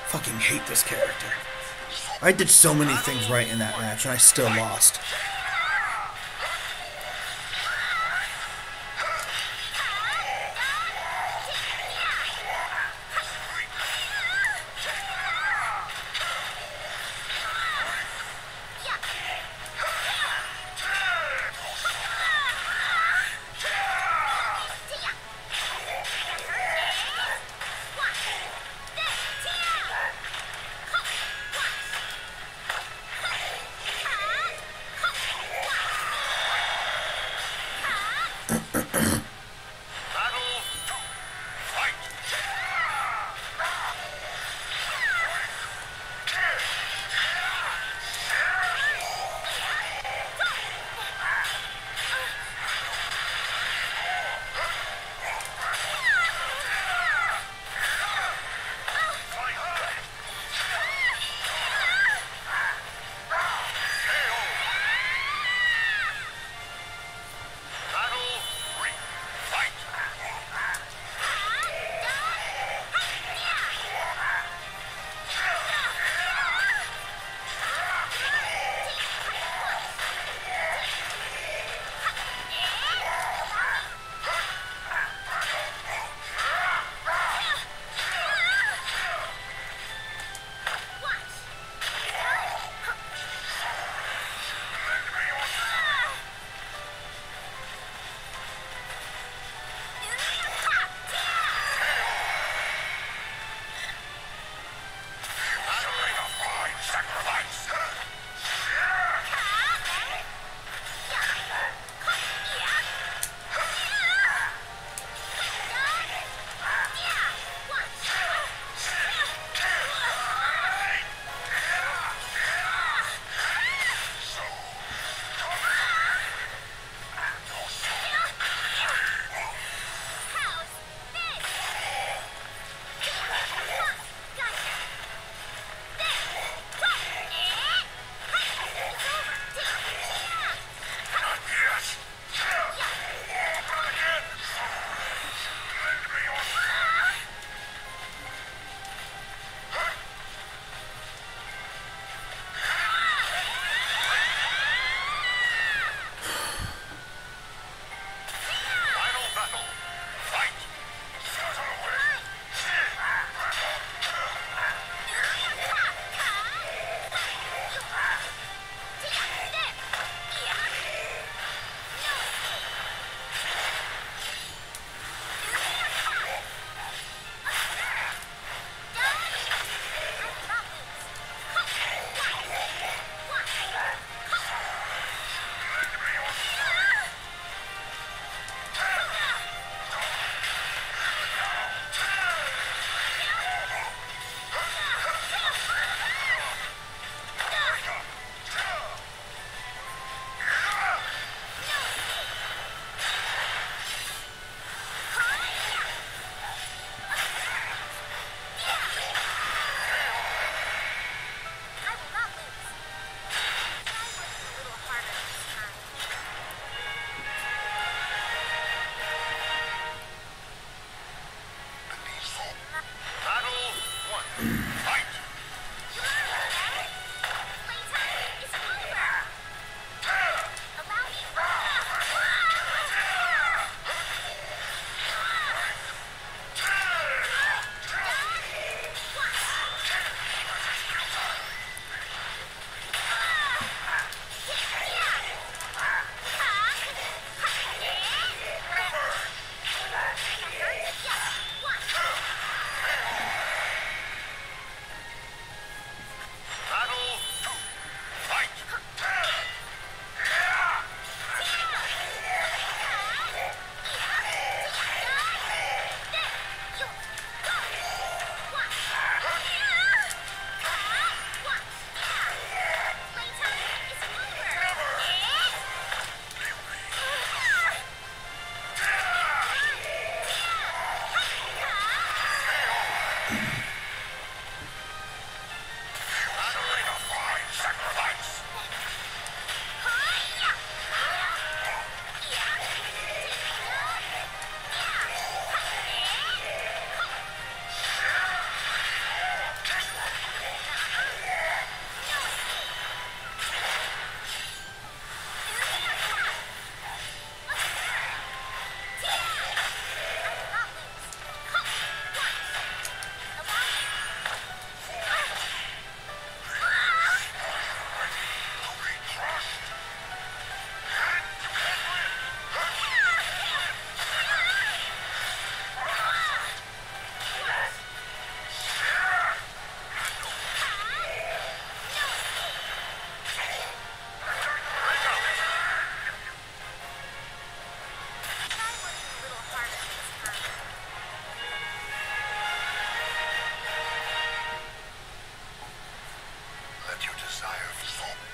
Fucking hate this character. I did so many things right in that match, and I still lost.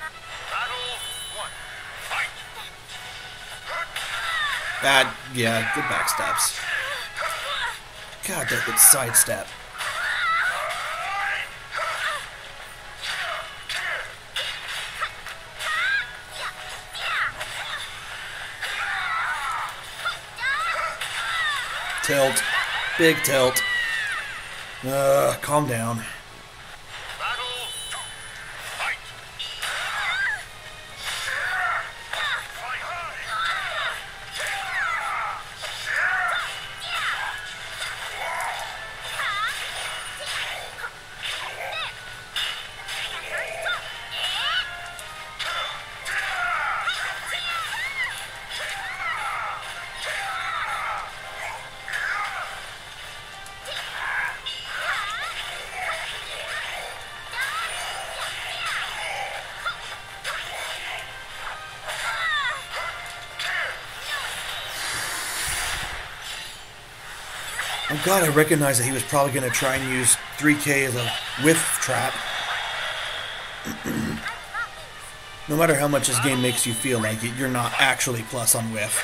Yeah, good backstabs. God, that good sidestep. Tilt. Big tilt. Calm down. Oh god, I recognize that he was probably going to try and use 3K as a whiff trap. No matter how much this game makes you feel like it, you're not actually plus on whiff.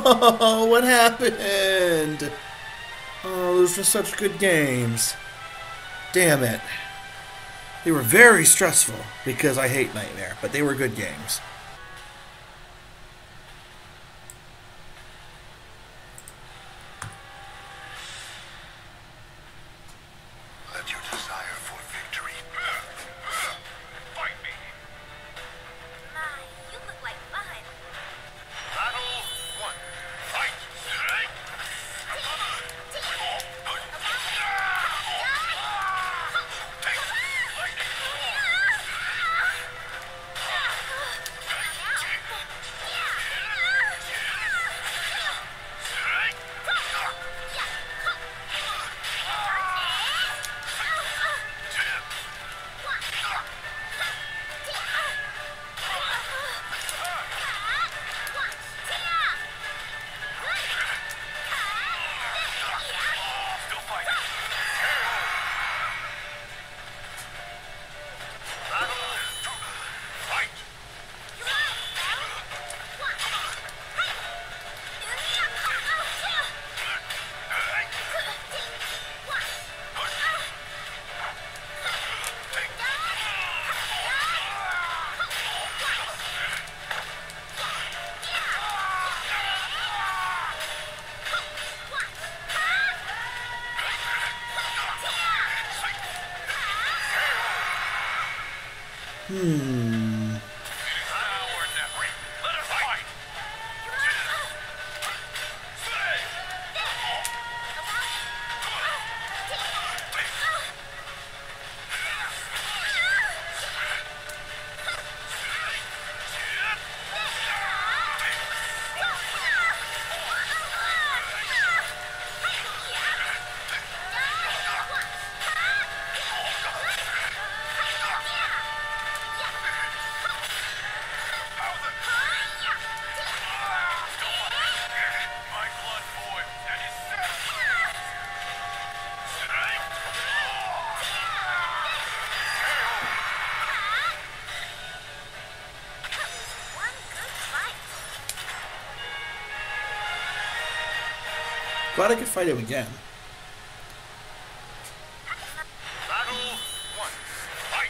No! What happened? Oh, those were such good games. Damn it. They were very stressful because I hate Nightmare, but they were good games. Let your desire for victory fight me. My, you look like fun. Battle 1. Fight. Still fighting. Battle 2. Fight. Let us fight. My blood boy, that is set. One good fight. Glad I could fight him again. Battle 1. Fight.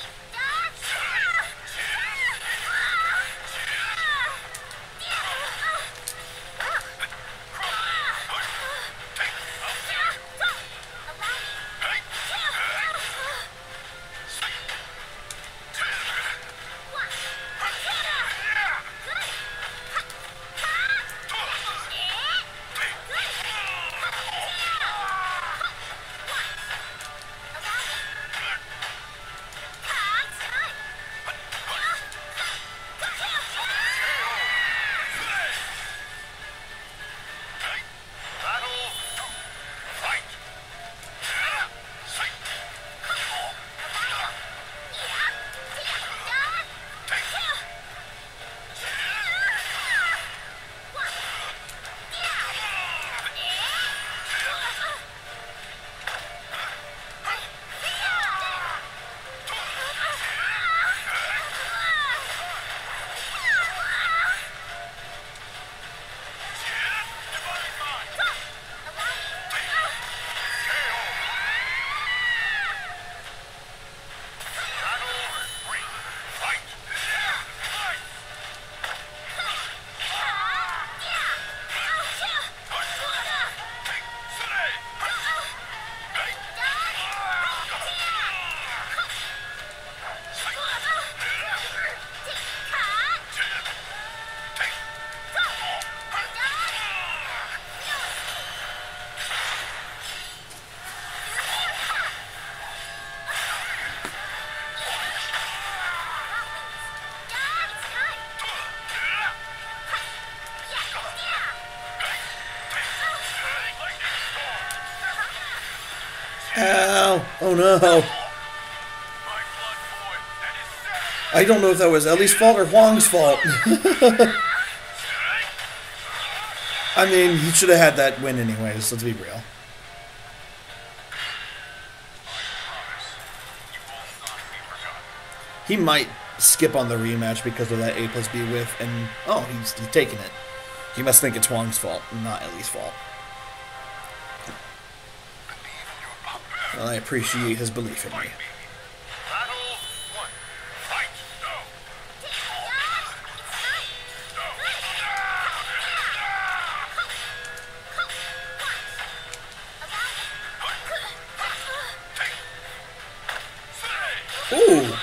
Battle 2. Fight. Ow! Oh no! I don't know if that was Ellie's fault or Hwang's fault. I mean, he should have had that win anyways, let's be real. He might skip on the rematch because of that A plus B whiff, and oh, he's taking it. He must think it's Hwang's fault, not Ellie's fault. Well, I appreciate his belief in me. Battle 1. Fight! Go! Ooh!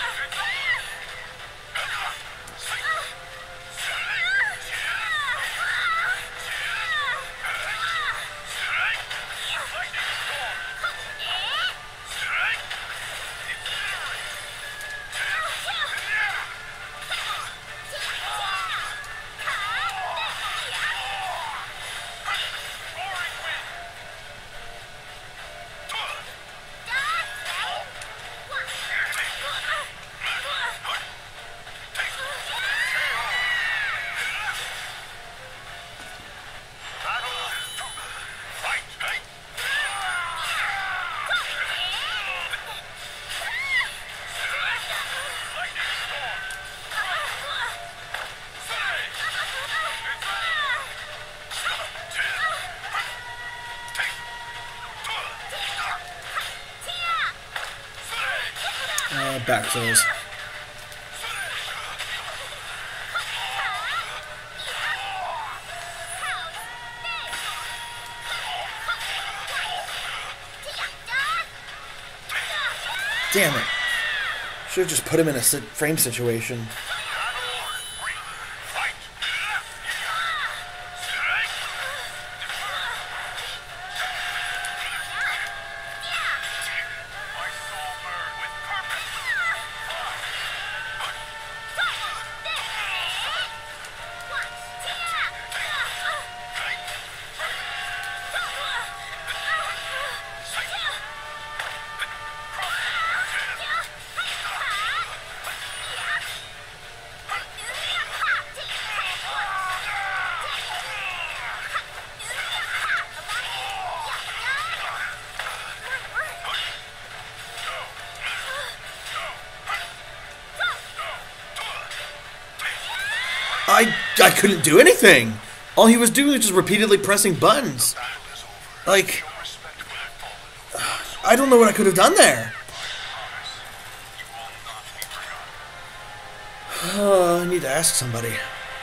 Back close. Damn it. Should have just put him in a frame situation. I couldn't do anything. All he was doing was just repeatedly pressing buttons. Like, I don't know what I could have done there. I need to ask somebody.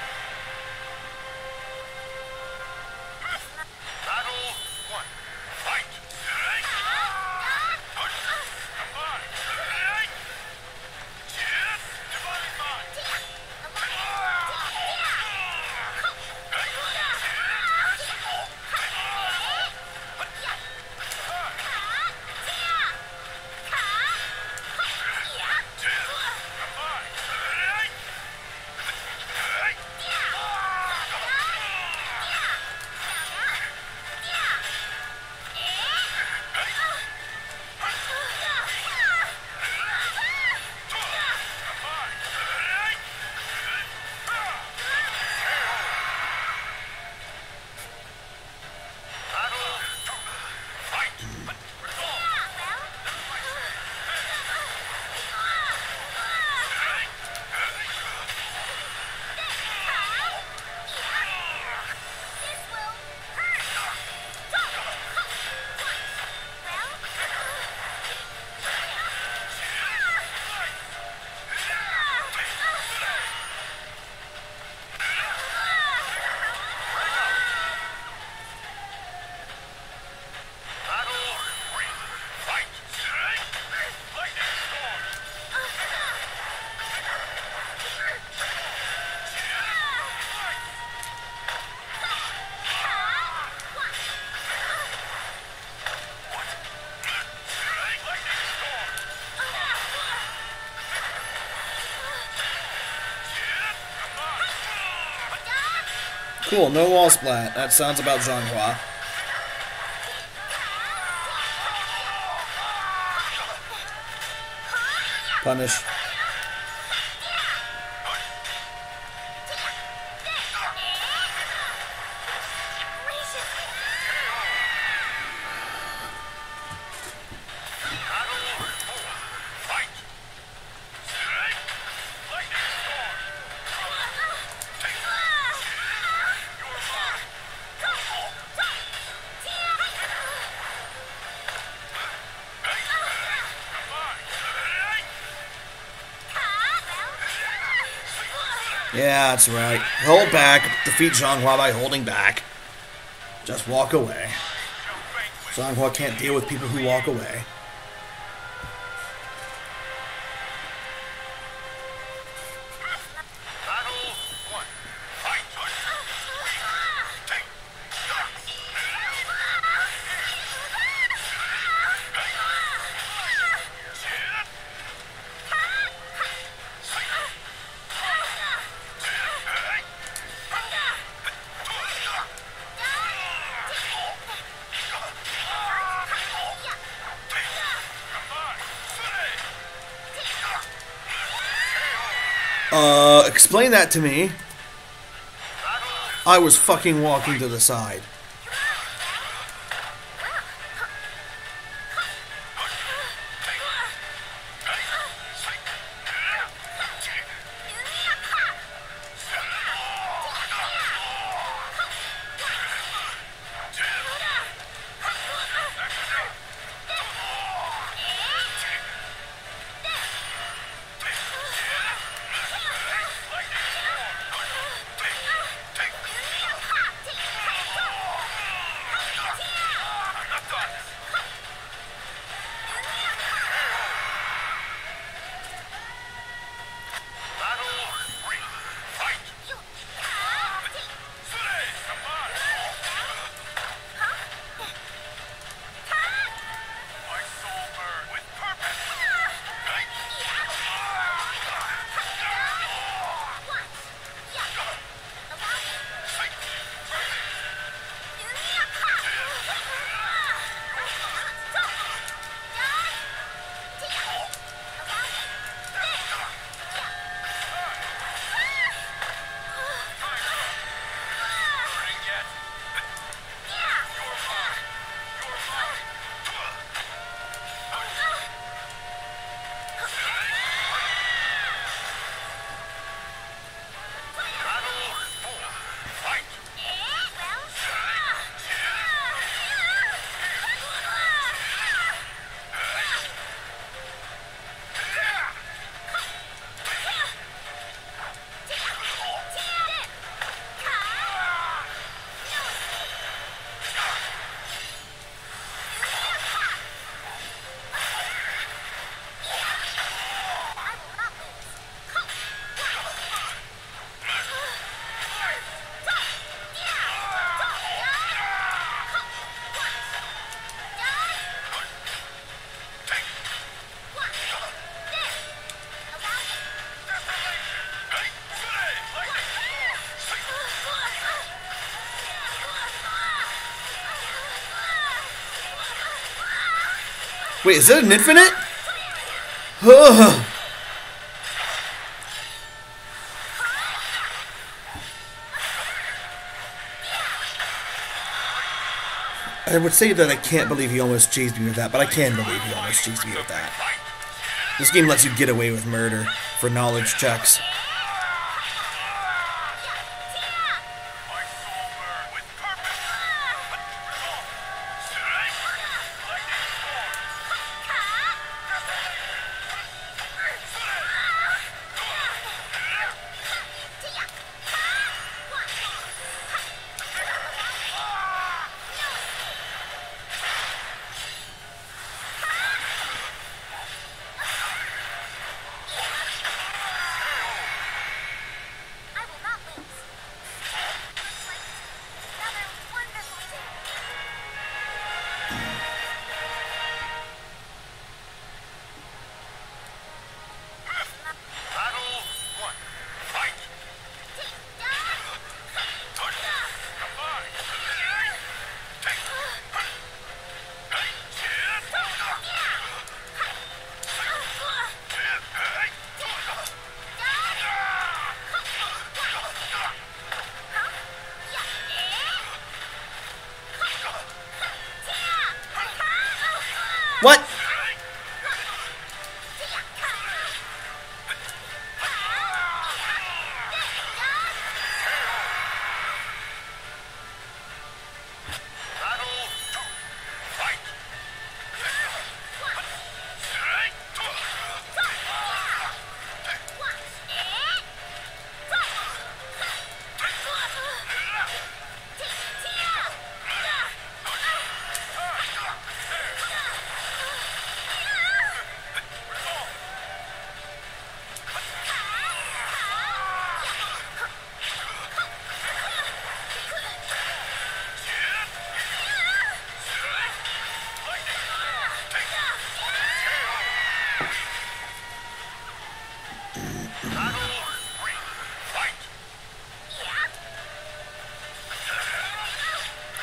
Cool, no wall splat. That sounds about Zhanghua. Punish. Yeah, that's right. Hold back. Defeat Zhanghua by holding back. Just walk away. Zhanghua can't deal with people who walk away. Battle 1. Fight! Explain that to me. I was fucking walking to the side. Wait, is that an infinite? Ugh. I would say that I can't believe he almost cheesed me with that, but I can believe he almost cheesed me with that. This game lets you get away with murder for knowledge checks. What?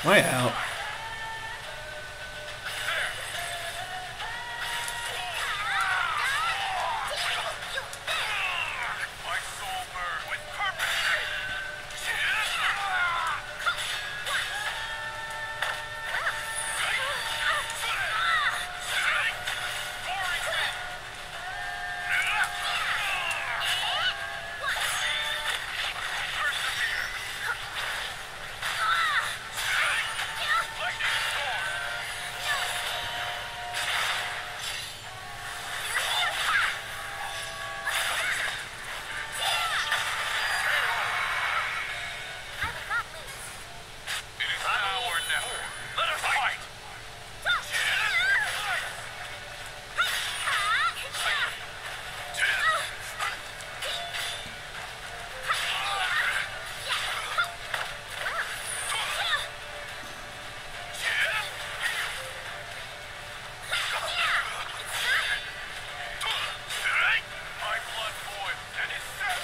Am I out? My soul bird with purpose. It is now or never. Let us fight. My blood boy and his set.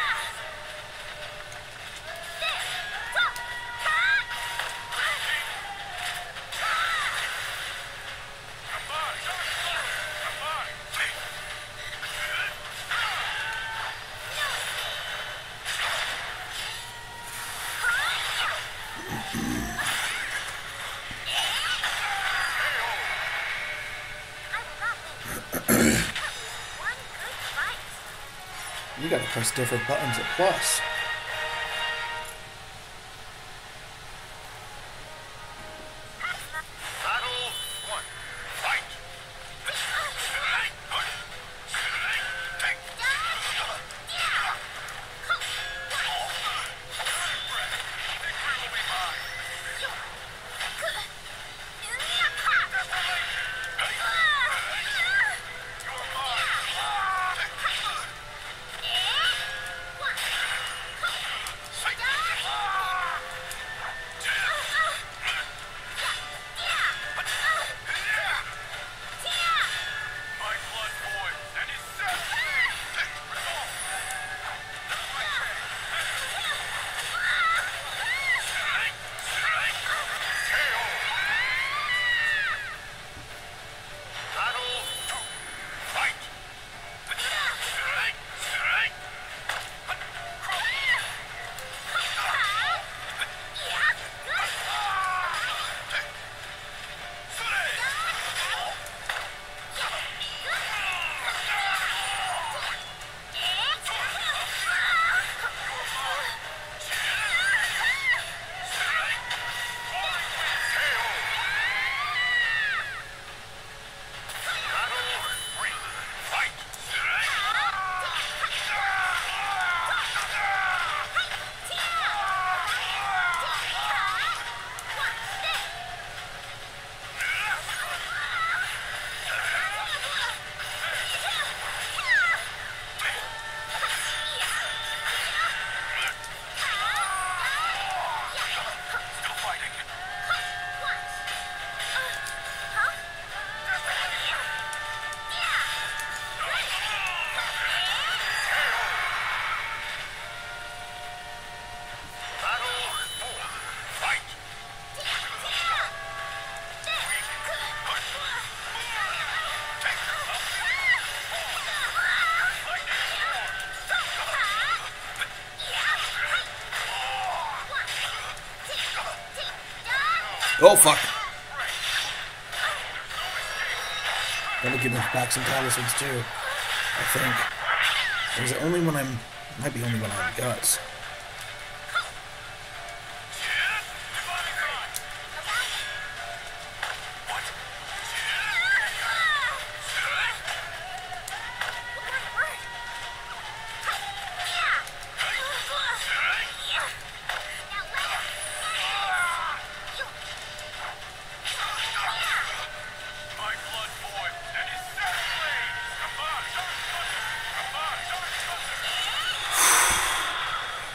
Come on. Come on. You gotta press different buttons at plus. Battle 1. Fight. Victory will be mine. You're my blood boy and his set. Resolve. Battle 2. Fight. Battle 3. Fight. Still fighting. Battle 4. Fight. Oh fuck! Gotta give back some talismans too. I think. Or is it only when I'm? Might be only when I'm guts. My blood boy and his set blades. Come on. Come on.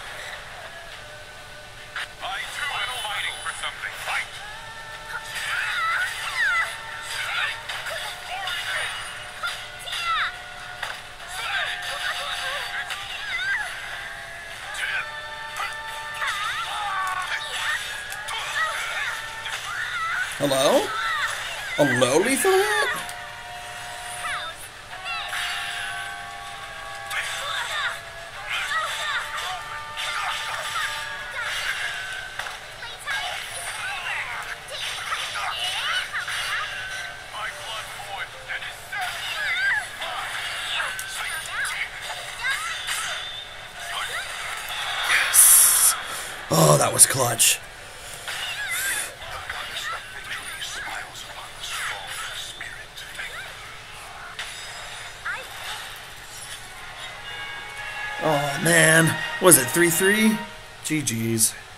Hello? A low lethal hit? My blood boy, that is savage. Oh, that was clutch. Oh man, was it 3-3? GG's.